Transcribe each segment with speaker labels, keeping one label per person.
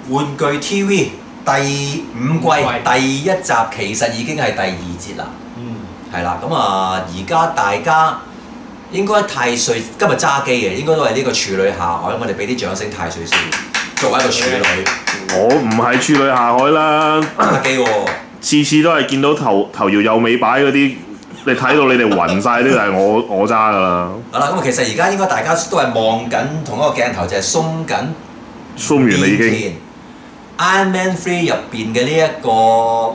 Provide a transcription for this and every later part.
Speaker 1: 玩具 TV 第5季第1集其實已經係第2節啦。係啦，咁啊，而家大家應該太歲今日揸機嘅，應該都係呢個處女下海，我哋俾啲掌聲太歲先。作為一個處女，
Speaker 2: 我唔係處女下海啦，
Speaker 1: 揸機喎，
Speaker 2: 次次都係見到頭搖右尾擺嗰啲，你睇到你哋暈晒啲就係我揸㗎啦。
Speaker 1: 好啦，咁其實而家應該大家都係望緊同一個鏡頭，就係
Speaker 2: 鬆完啦已經。
Speaker 1: Iron Man 3入邊嘅呢一個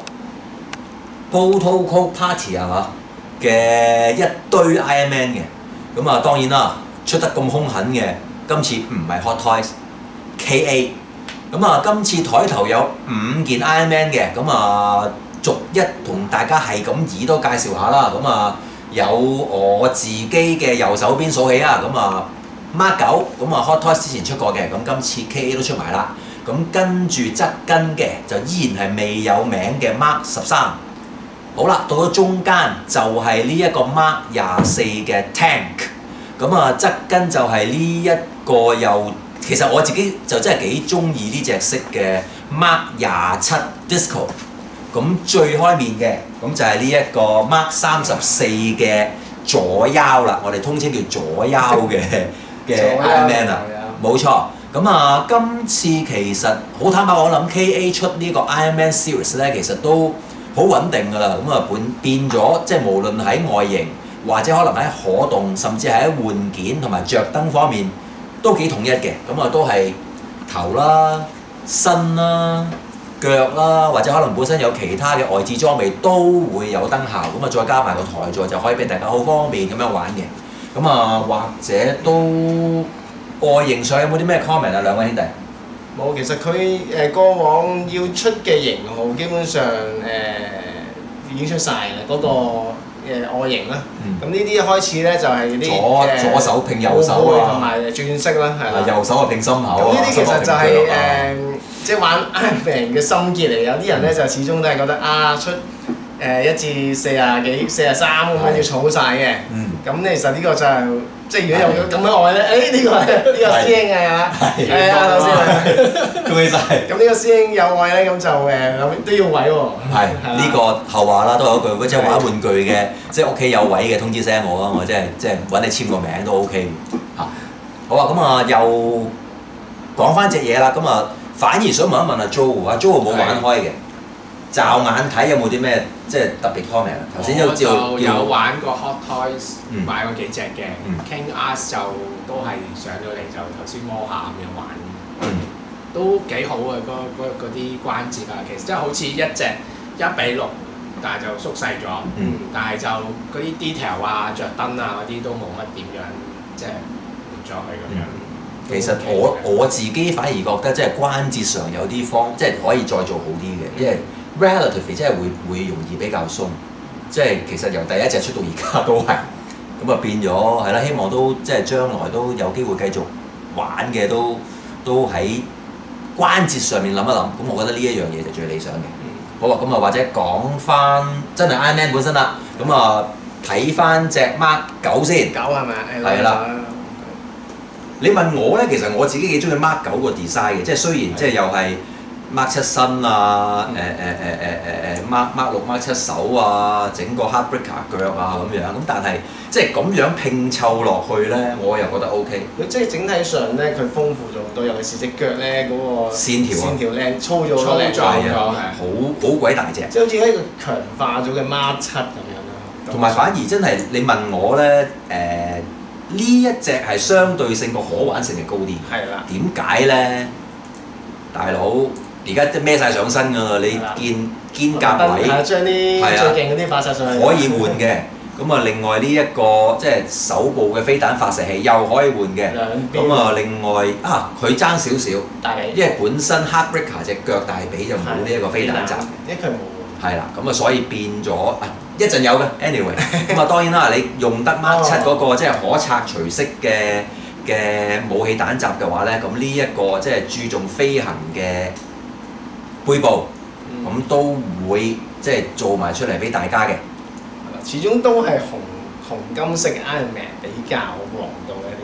Speaker 1: Protocol Party 係嘛嘅一堆 Iron Man 嘅，咁啊當然啦，出得咁兇狠嘅，今次唔係 Hot Toys。KA 咁啊，今次台頭有5件 Iron Man 嘅，咁啊逐一同大家係咁以都介紹下啦。咁啊有我自己嘅右手邊數起啊，咁啊 Mark 9，咁啊 Hot Toys 之前出過嘅，咁今次 KA 都出埋啦。咁跟住側跟嘅就依然係未有名嘅 Mark 13。好啦，到咗中間就係呢一個 Mark 24嘅 Tank。咁啊側跟就係呢一個又。其實我自己就真係幾中意呢隻色嘅 Mark 27 Disco， 咁最開面嘅咁就係呢一個 Mark 34嘅左腰啦，我哋通稱叫左腰嘅 Iron Man 啊，冇錯。咁啊，今次其實好坦白講，我諗 KA 出呢個 Iron Man Series 咧，其實都好穩定㗎啦。咁啊變咗，即係無論喺外形或者可能喺可動，甚至係喺換件同埋着燈方面。都幾統一嘅，咁啊都係頭啦、身啦、腳啦，或者可能本身有其他嘅外置裝備都會有燈效，咁啊再加埋個台座就可以俾大家好方便咁樣玩嘅。咁啊或者都外形上有冇啲咩 comment 啊？兩位兄弟？
Speaker 3: 冇，其實佢過往要出嘅型號基本上已經出晒啦，嗰個。外形啦，咁呢啲一開始咧就係啲
Speaker 1: 左手拼右手啊，
Speaker 3: 同埋轉色啦，係啦。
Speaker 1: 右手啊拼心口啊。
Speaker 3: 咁呢啲其實就係即係玩 Iron Man 嘅心結嚟。有啲人咧就始終都係覺得出1至40幾、43咁樣要儲晒嘅。咁其實呢個就即係如果有咁樣愛咧，呢個係呢個師兄啊，係啊，老師，
Speaker 1: 恭喜晒！
Speaker 3: 咁呢個師兄有愛咧，咁就都要位喎。
Speaker 1: 係呢個後話啦，都有一句，如果即係玩玩具嘅，即係屋企有位嘅通知聲我啦，我即係揾你簽個名都 OK 嚇。好啊，咁啊又講翻隻嘢啦，咁啊反而想問一問阿 Joe 啊 ，Joe 冇玩開嘅，驟眼睇有冇啲咩即係特別 comment 啊？頭先都知道
Speaker 4: 有玩過 Hot Toys， 買過幾隻嘅 King Arts 就都係上咗嚟就頭先摸下咁樣玩，都幾好啊！嗰啲關節啊，其實真係好似一隻1:6，但係就縮細咗，但係就嗰啲 detail 啊、着燈啊嗰啲都冇乜點樣即係換咗佢咁樣。
Speaker 1: 其實我自己反而覺得即係關節上有啲即係可以再做好啲嘅，因為 relatively 即係會容易比較鬆，即係其實由第一隻出到而家都係，咁啊變咗係啦，希望都即係將來都有機會繼續玩嘅，都喺關節上面諗一諗，咁我覺得呢一樣嘢就最理想嘅。好啊，咁啊或者講翻真係 Iron Man 本身啦，咁啊睇翻隻 Mark 9先。
Speaker 3: 9係咪？
Speaker 1: 係啦。你問我咧，其實我自己幾中意 Mark 9個 design 嘅，即係雖然即係又係 Mark 7身啊，Mark 6 Mark 7手啊，整個 Heartbreaker 腳啊咁樣，咁但係即係咁樣拼湊落去咧，我又覺得 OK。
Speaker 3: 佢即係整體上咧，佢豐富咗好多，尤其是隻腳咧嗰個
Speaker 1: 線條
Speaker 3: 靚，粗咗好靚，
Speaker 1: 好鬼大隻，
Speaker 3: 即係好似一個強化咗嘅 Mark 7咁樣啦。
Speaker 1: 同埋反而真係你問我咧，呢一隻係相對性個可玩性係高啲。
Speaker 3: 係啦。點
Speaker 1: 解咧？大佬而家都孭晒上身㗎啦，你見肩胛位，
Speaker 3: 將啲最勁嗰啲發晒上去。
Speaker 1: 可以換嘅。咁啊，另外呢一個即係手部嘅飛彈發射器又可以換嘅。咁啊，另外佢爭少少，因為本身 Heartbreaker 隻腳大髀就冇呢一個飛彈閘嘅。
Speaker 3: 因為佢冇。
Speaker 1: 係啦，咁啊，所以變咗一陣有嘅 anyway， 咁啊當然啦，你用得 Mark 7嗰個即係可拆除式嘅武器彈閘嘅話咧，咁呢一個即係注重飛行嘅背部，咁都會即係做埋出嚟俾大家嘅。
Speaker 3: 始終都係紅金色 Iron Man 比較王道一啲，我覺得。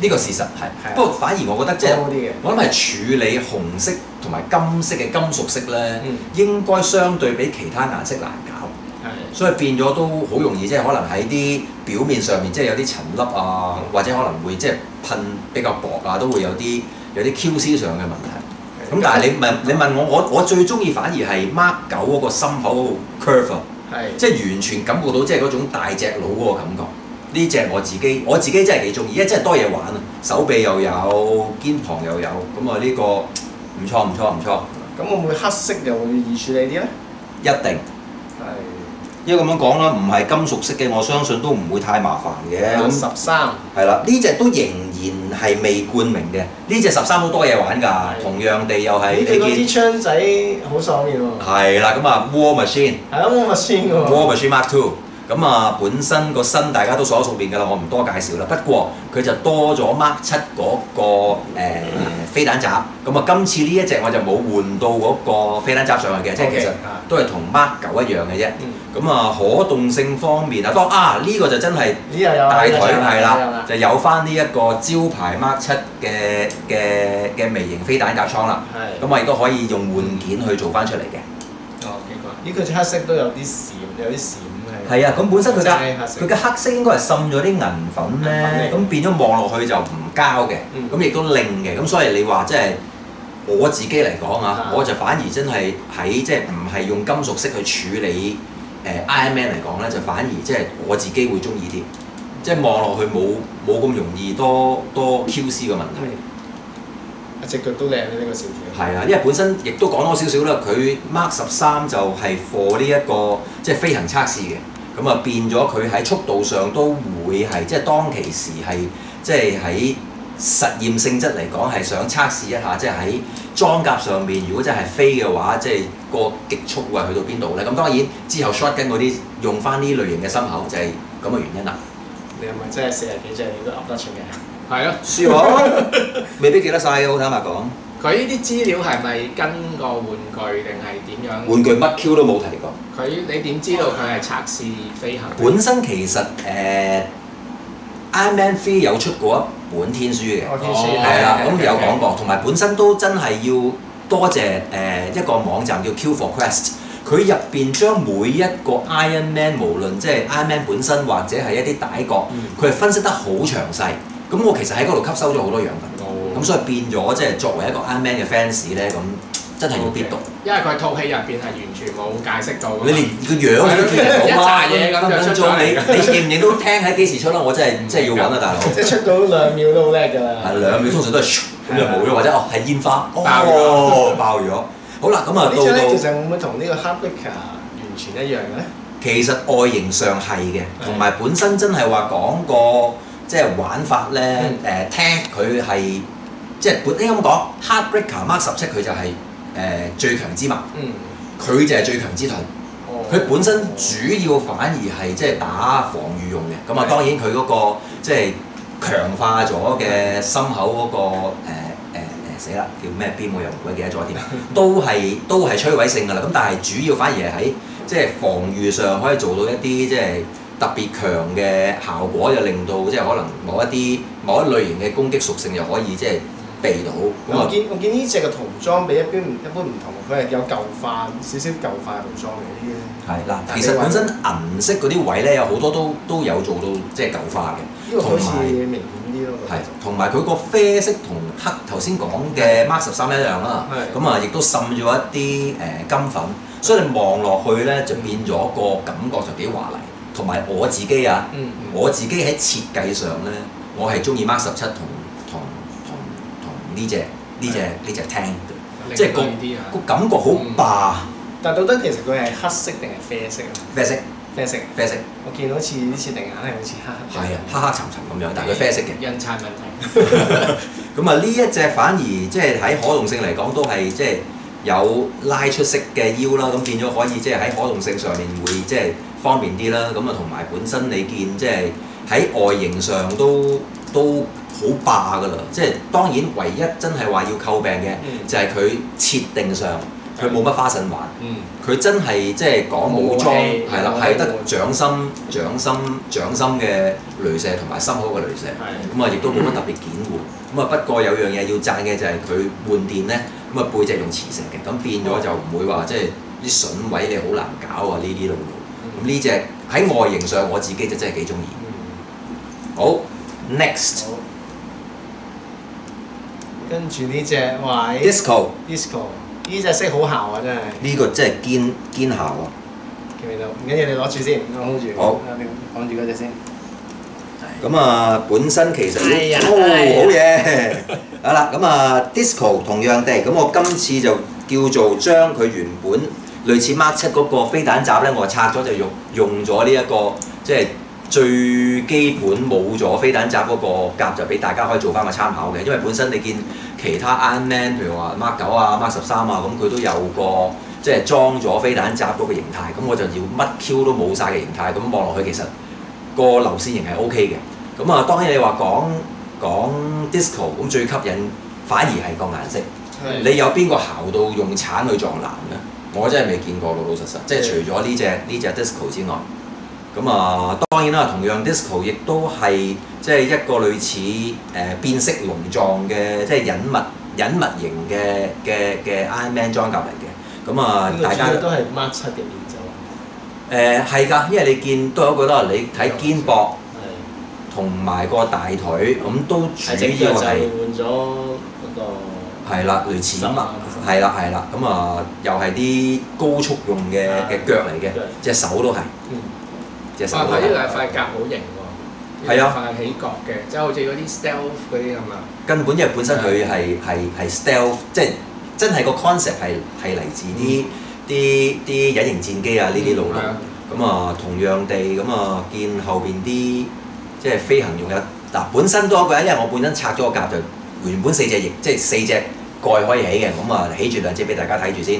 Speaker 1: 呢個事實係。不過反而我覺得即係我諗係處理紅色同埋金色嘅金屬色咧，應該相對比其他顏色難搞。所以變咗都好容易，即係可能喺啲表面上面，即係有啲塵粒啊，或者可能會即係噴比較薄啊，都會有啲 QC 上嘅問題。咁但係你問我最中意反而係 Mark 9嗰個心口嗰個 curve 啊，即係完全感覺到即係嗰種大隻佬嗰個感覺。呢隻我自己真係幾中意，因為真係多嘢玩啊，手臂又有，肩膀又有，咁啊呢個唔錯。
Speaker 3: 咁會唔會黑色又會易處理啲咧？
Speaker 1: 一定。因為咁樣講啦，唔係金屬色嘅，我相信都唔會太麻煩嘅。咁
Speaker 3: 13
Speaker 1: 係啦，呢隻都仍然係未冠名嘅。呢隻13都多嘢玩㗎，同樣地又係你見。
Speaker 3: 啲槍仔好爽面喎。
Speaker 1: 係啦，咁啊 War Machine。
Speaker 3: 係啊 War Machine 喎。
Speaker 1: War Machine Mark II。咁啊，本身個身大家都熟口熟面㗎啦，我唔多介紹啦。不過佢就多咗 Mark 7嗰個飛彈閘。咁啊，今次呢一隻我就冇換到嗰個飛彈閘上去嘅，即係其實都係同 Mark 9一樣嘅啫。咁啊，可動性方面啊，呢個就真係大腿係啦，就有翻呢一個招牌 Mark 7嘅微型飛彈夾倉啦。咁我亦都可以用換件去做翻出嚟嘅。
Speaker 3: 哦，幾個？咦，佢黑色都有啲閃，
Speaker 1: 係啊，咁本身佢嘅黑色應該係滲咗啲銀粉咧，咁變咗望落去就唔膠嘅，咁亦都靚嘅，咁所以你話即係我自己嚟講啊，我就反而真係喺即係唔係用金屬色去處理Iron Man 嚟講咧，就反而即係我自己會中意啲，即係望落去冇咁容易多 QC 嘅問題。
Speaker 3: 隻腳都靚呢個小條。
Speaker 1: 係啊，因為本身亦都講多少少啦，佢 Mark 13就係 for 呢一個即係飛行測試嘅，咁啊變咗佢喺速度上都會係即係當其時係即係喺實驗性質嚟講係想測試一下，即係喺裝甲上面如果真係飛嘅話，即係個極速會去到邊度咧？咁當然之後 shotgun 嗰啲用翻呢類型嘅心口就係咁嘅原因啦。
Speaker 3: 你係咪真係40幾隻你都噏得出嘅？
Speaker 4: 係咯，
Speaker 1: 輸喎，未必記得晒嘅，好坦白講。
Speaker 4: 佢呢啲資料係咪跟個玩具定係點樣？
Speaker 1: 玩具乜 Q 都冇提過。
Speaker 4: 你點知道佢係測試飛行？
Speaker 1: 本身其實Iron Man 3有出過一本天書嘅，係啦，咁有講過，同埋本身都真係要多謝一個網站叫 Q for Quest， 佢入邊將每一個 Iron Man， 無論即係 Iron Man 本身或者係一啲底角，佢係分析得好詳細。咁我其實喺嗰度吸收咗好多養分，咁所以變咗即係作為一個 Iron Man 嘅 fans 咧，咁真係要必讀。
Speaker 4: 因為佢套戲入邊係完全冇解釋到。
Speaker 1: 你連個樣都見唔到啦，
Speaker 4: 分分鐘
Speaker 1: 你認唔認到聽喺幾時出啦？我真係要揾啊，大佬！
Speaker 3: 即係出到2秒都好叻㗎啦。
Speaker 1: 係2秒，通常都係咁就冇咗，或者係煙花爆咗。好啦，咁啊到
Speaker 3: 呢張咧其實會唔會同呢個 Heartbreaker 完全一樣嘅咧？
Speaker 1: 其實外形上係嘅，同埋本身真係話講個。即係玩法咧，聽佢係即係應該咁講 ，Heartbreaker Mark 17佢就係最強之矛，佢就係最強之盾。佢本身主要反而係即係打防禦用嘅，咁啊當然佢嗰個即係強化咗嘅心口嗰個死啦叫咩邊我又唔鬼記得咗添，都係摧毀性㗎啦。咁但係主要反而係喺即係防禦上可以做到一啲即係。特別強嘅效果，就令到即係可能某一類型嘅攻擊屬性又可以即係避到。
Speaker 3: 我見呢隻嘅塗裝比一般唔同，佢係有舊化少少舊化塗裝嘅呢啲咧。係
Speaker 1: 嗱，其實本身銀色嗰啲位咧有好多都有做到即係舊化嘅，
Speaker 3: 呢個好似明顯啲咯。
Speaker 1: 係，同埋佢個啡色同黑頭先講嘅 Mark 13一樣啦。咁啊，亦都滲咗一啲金粉，所以你望落去咧就變咗個感覺就幾華麗。同埋我自己啊，我自己喺設計上咧，我係中意 Mark 17同呢隻聽嘅，即係個感覺好霸。
Speaker 3: 但到底其實佢係黑色定係啡色啊？啡色。我見到好似啲設定硬係好似黑。
Speaker 1: 係啊，黑黑沉沉咁樣，但係佢啡色嘅。
Speaker 4: 印刷問題。
Speaker 1: 咁啊，呢一隻反而即係喺可動性嚟講都係即係有拉出式嘅腰啦，咁變咗可以即係喺可動性上面會即係。方便啲啦，咁啊同埋本身你見即係喺外形上都好霸㗎啦，即係當然唯一真係話要詬病嘅就係佢設定上， 佢冇乜花神玩，佢真係即係講武裝係啦，係得掌心嘅雷射同埋心口嘅雷射，咁啊亦都冇乜特別檢護。咁啊不過有樣嘢要讚嘅就係佢換電咧，咁啊背脊用磁石嘅，咁變咗就唔會話即係啲筍位你好難搞啊呢啲路。咁呢隻喺外形上我自己就真係幾中意。好 ，next。
Speaker 3: 跟住呢隻哇
Speaker 1: disco
Speaker 3: 呢隻色好姣啊真係。
Speaker 1: 呢個真係堅姣啊！
Speaker 3: 記唔記到？唔緊要，你攞住先，我 hold 住。
Speaker 1: 好，
Speaker 3: 你講住嗰隻先。
Speaker 1: 咁啊，本身其實好嘢。好啦，咁啊 disco 同樣地，咁我今次就叫做將佢原本類似 Mark 7嗰個飛彈閘咧，我拆咗就用咗呢一個即係。最基本冇咗飛彈閘嗰個夾就俾大家可以做翻個參考嘅，因為本身你見其他 Iron Man 譬如話 Mark 9啊、Mark 13啊，咁佢都有個即係裝咗飛彈閘嗰個形態，咁我就要乜 Q 都冇晒嘅形態，咁望落去其實個流線型係 OK 嘅。咁啊當然你話講 disco 咁最吸引反而係個顏色，你有邊個姣到用橙去撞藍咧？我真係未見過老老實實，即係除咗呢隻 disco 之外。咁啊，當然啦，同樣 disco 亦都係即係一個類似變色龍狀嘅，即係隱密型嘅 Iron Man 裝甲嚟嘅。咁啊，大家
Speaker 3: 都係 Mark 7嘅變奏。
Speaker 1: 係㗎，因為你見都有一個啦，你睇肩膊同埋個大腿，咁都主要係
Speaker 3: 換咗嗰個。
Speaker 1: 係啦，類似係啦，咁啊，又係啲高速用嘅腳嚟嘅，隻手都係。
Speaker 4: 哇！佢呢兩塊甲好型喎，係啊，塊起角嘅，即係好似嗰啲 stealth 嗰啲咁啊。
Speaker 1: 根本因為本身佢係 stealth， 即係真係個 concept 係嚟自啲隱形戰機啊呢啲路路。咁啊，同樣地咁啊，見後邊啲即係飛行用嘅嗱，本身都有一個，因為我本身拆咗個甲就原本4隻翼，即係4隻蓋可以起嘅，咁啊起住2隻俾大家睇住先。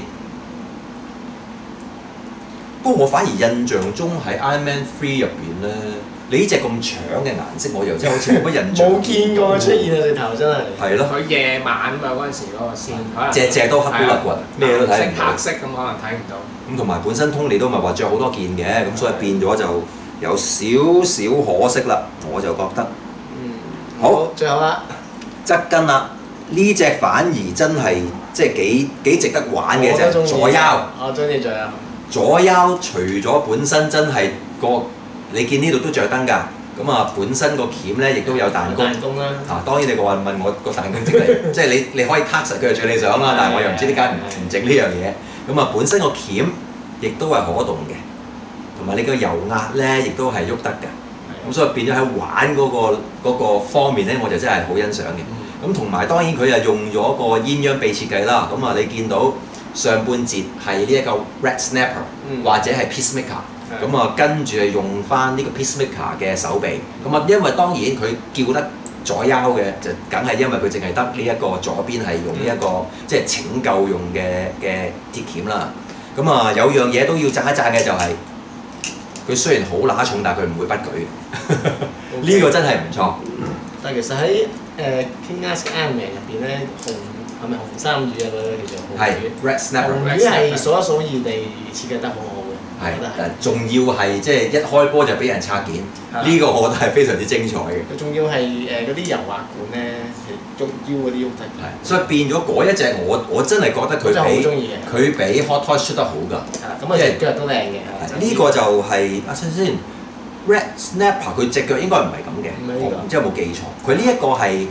Speaker 1: 不過我反而印象中喺 Iron Man 3入邊咧，你呢隻咁搶嘅顏色，我又真係好似冇乜印象。
Speaker 3: 冇見過出現啊！直頭真係。
Speaker 1: 係咯。
Speaker 4: 佢夜晚嘛嗰陣時嗰個線，可能
Speaker 1: 隻都黑骨骨，咩都睇唔到。
Speaker 4: 黑色咁可能睇唔到。
Speaker 1: 咁同埋本身通你都咪話着好多件嘅，咁所以變咗就有少少可惜啦，我就覺得。好，
Speaker 3: 最後啦，
Speaker 1: 側跟啦，呢隻反而真係即係幾值得玩嘅啫，左腰。
Speaker 3: 我中意左腰。
Speaker 1: 左腰除咗本身真係你見呢度都着燈㗎，咁啊本身個鉗咧亦都有彈弓。彈弓啦。啊，當然你話問我個彈弓整嚟，即係你可以撻實佢係最理想啦，但係我又唔知點解唔整呢樣嘢。咁啊本身個鉗亦都係可動嘅，同埋你個油壓咧亦都係喐得嘅。咁所以變咗喺玩嗰個方面咧，我就真係好欣賞嘅。咁同埋當然佢又用咗個鴛鴦臂設計啦。咁啊你見到上半截係呢一個 Red Snapper、或者係 Peacemaker， 咁啊跟住係用翻呢個 Peacemaker 嘅手臂。咁啊因為當然佢叫得左腰嘅，就梗係因為佢淨係得呢一個左邊係用呢一個即係拯救用嘅鐵鉗啦。咁啊有樣嘢都要讚一讚嘅就係、佢雖然好乸重，但係佢唔會不舉。呢個真係唔錯。
Speaker 3: 但係其實喺King Ask Iron Man 入邊咧，係咪紅衫魚啊？嗰個叫做紅魚。
Speaker 1: 係 Red Snapper。
Speaker 3: 紅魚係數一數二地設計得好好嘅。
Speaker 1: 係，仲要係即係一開波就俾人拆件，呢個我覺得係非常之精彩嘅。
Speaker 3: 佢仲要係嗰啲油滑管咧，捉腰嗰啲喐得。
Speaker 1: 係，所以變咗嗰一隻我真係覺得佢比 Hot Toys 出得好㗎。
Speaker 3: 咁啊隻腳都靚嘅。
Speaker 1: 呢個就係先 Red Snapper 佢隻腳應該唔係咁嘅，我唔知有冇記錯。佢呢一個係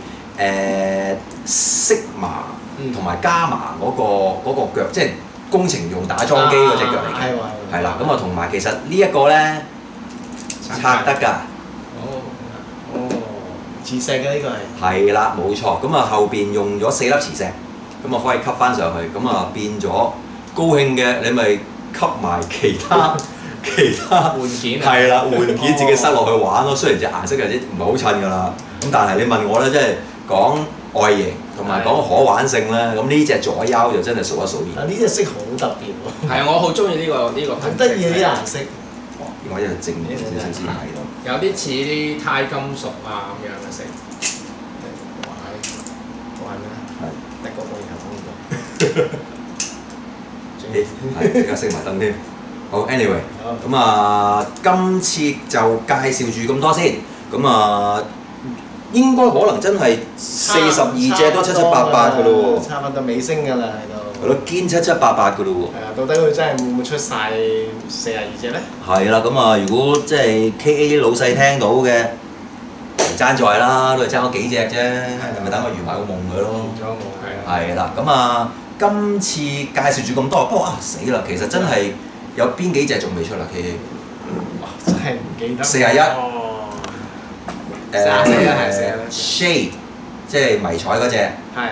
Speaker 1: Sigma 同埋加麻嗰個腳，即係工程用打樁機嗰隻腳嚟嘅。係啦，咁啊同埋其實呢一個咧拆得㗎。
Speaker 3: 磁石嘅呢個係。
Speaker 1: 係啦，冇錯。咁啊後邊用咗4粒磁石，咁啊可以吸翻上去，咁啊變咗高興嘅你咪吸埋其他
Speaker 4: 換件。
Speaker 1: 係啦，換件自己塞落去玩咯。雖然隻顏色有啲唔係好襯㗎啦，咁但係你問我咧，即係講外形同埋講可玩性咧，咁呢隻左腰就真係數一數二。
Speaker 3: 呢隻色好特別喎。
Speaker 4: 係啊，我好中意呢個好
Speaker 3: 得意啲顏色。
Speaker 1: 我一係正少少先睇到。
Speaker 4: 有啲似啲鈦金屬啊咁樣嘅色。
Speaker 3: 玩咩？
Speaker 1: 係。
Speaker 3: 德國可以有呢個。
Speaker 1: 係即刻熄埋燈添。好 anyway， 咁啊，今次就介紹住咁多先。咁啊，應該可能真係42隻都七七八八㗎咯喎。
Speaker 3: 差唔多尾聲㗎啦喺度。
Speaker 1: 係咯，堅七七八八㗎咯喎。
Speaker 3: 係啊，到底佢真係會唔會出晒42隻咧？
Speaker 1: 係啦，咁啊，如果即係 KA 老細聽到嘅，唔爭在啦，都係爭嗰幾隻啫，係咪等我圓埋個夢佢咯？
Speaker 3: 咗我
Speaker 1: 係啦，咁啊，今次介紹住咁多，不過啊死啦，其實真係有邊幾隻仲未出啦 KA？
Speaker 3: 哇！真係唔記得。
Speaker 1: 41
Speaker 4: 哦，
Speaker 3: 41係
Speaker 1: Shade， 即係迷彩嗰隻。
Speaker 3: 係。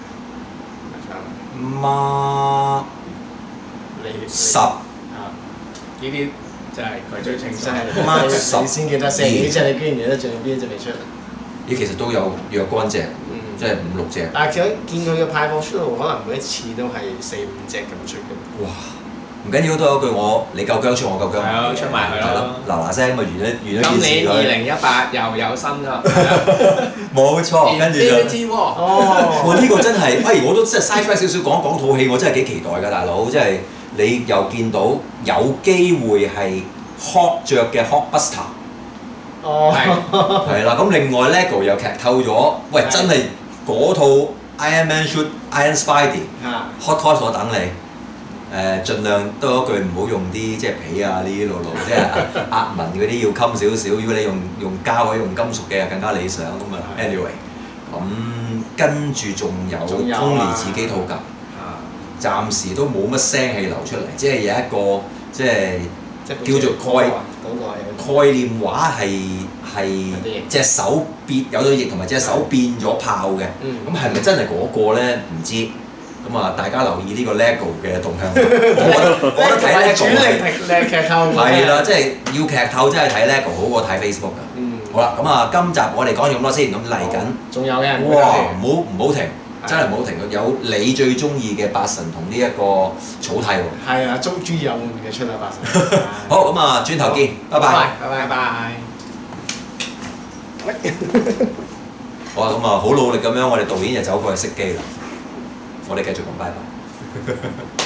Speaker 1: 孖10。
Speaker 4: 啊，呢啲真係佢最清楚。
Speaker 3: 真係你先記得4幾隻，你居然記得仲有邊一隻未出？
Speaker 1: 咦，其實都有若干隻，即係5、6隻。
Speaker 3: 但係見佢嘅派貨速度，可能每一次都係4、5隻咁出嘅。
Speaker 1: 哇！唔緊要，都有一句你夠薑出，我夠薑。
Speaker 4: 係啊，出埋佢咯。
Speaker 1: 嗱聲咁啊，完咗
Speaker 4: 今
Speaker 1: 件事
Speaker 4: 年2018又有新㗎。
Speaker 1: 冇錯，跟住就。
Speaker 3: 哦。
Speaker 1: 哇！呢個真係，我都真係 side track 少少講套戲，我真係幾期待㗎，大佬，即係你又見到有機會係 Hawk 着嘅 Hulkbuster。
Speaker 3: 哦。
Speaker 1: 係啦，咁另外 LEGO 又劇透咗，喂，真係嗰套 Iron Man Shoot Iron Spidey。Hot Toys 我等你。盡量都嗰句唔好用啲即係皮啊呢啲路，即係壓紋嗰啲要襟少少。如果你用膠或者用金屬嘅更加理想咁啊。Anyway， 咁跟住仲有 Tony 自己套甲，暫時都冇乜聲氣流出嚟，即係有一個即係叫做概念畫係隻手變有對翼同埋隻手變咗炮嘅，咁係咪真係嗰個咧？唔知。咁啊，大家留意呢個 LEGO 嘅動向。我覺得睇 LEGO
Speaker 3: 劇透
Speaker 1: 係啦，即係要劇透，真係睇 LEGO 好過睇 Facebook 㗎。好啦，咁啊，今集我哋講咗咁多先，咁嚟緊。
Speaker 3: 仲有嘅。
Speaker 1: 哇！唔好停，真係唔好停。有你最中意嘅八神同呢一個草薙喎。
Speaker 3: 係啊，終於有嘅出啦八神。
Speaker 1: 好，咁啊，轉頭見，拜拜。
Speaker 3: 拜拜。
Speaker 1: 好啊，咁啊，好努力咁樣，我哋導演就走過去熄機啦。我哋繼續講拜拜。